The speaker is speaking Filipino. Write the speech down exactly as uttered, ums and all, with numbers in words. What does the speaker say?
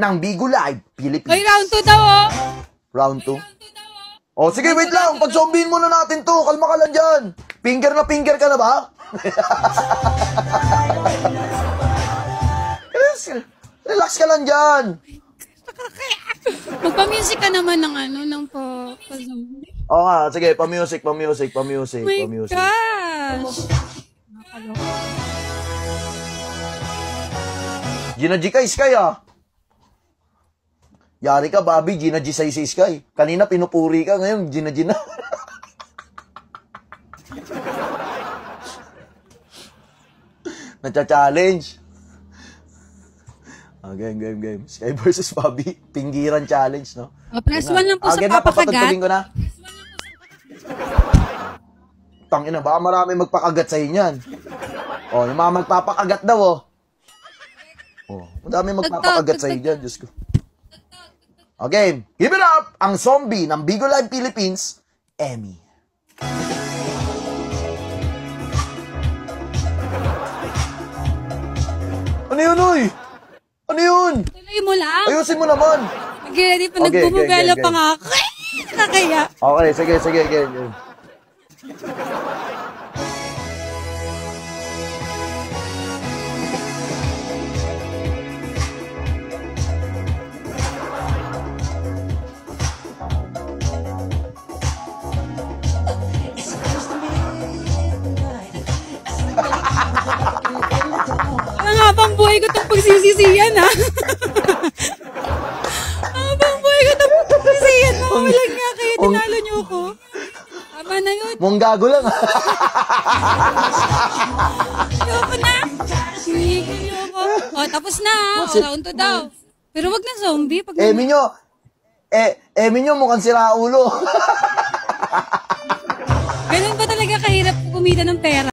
ng Bigo Live Philippines. Ay, round two daw, oh. Round two? Oh, sige, wait lang. Pag-zombihin muna natin to. Kalma ka lang dyan. Finger na finger ka na ba? Relax ka lang dyan. Magpa-music ka naman ng ano, ng po. Oo nga, sige, pa-music, pa-music, pa-music, my pa-music. gosh! Gina G kay Sky, ah. Yari ka, Bobby, Gina G sa si Sky. Kanina pinupuri ka, ngayon Gina G na. Nacha-challenge. Ah, game, game, game. Sky versus Bobby. Pinggiran challenge, no? Oh, press one lang po ah, sa na, papakagat. ko na. Tangina, baka marami magpakagat sa inyan. Oh, yung mga magpapakagat daw, oh. Oh, madami magpapakagat sa inyan, Diyos ko. Okay, give it up! Ang zombie ng Bigo Live Philippines, Emmy. Ano yun, uy? Ano yun? Tuloy mo lang. Ayusin mo naman. Mag-ready pa, Okay, nagbubugala okay, okay, pa nga ako. Nakakaya. Okay, sige, sige, game, game. Ang habang buhay ko itong pagsisisiyan, ha? Ang habang buhay ko itong pagsisisiyan. Mawalan nga kayo, tinalo niyo ako. Tama na yun. Mong gago lang, ha? Ayoko na. Sinigil niyo ako. O, tapos na, ha? O, round two daw. Pero wag na zombie. Pag Emi nyo, eh, Emi nyo mukhang sira ulo. Ganun ba talaga kahirap kumita ng pera?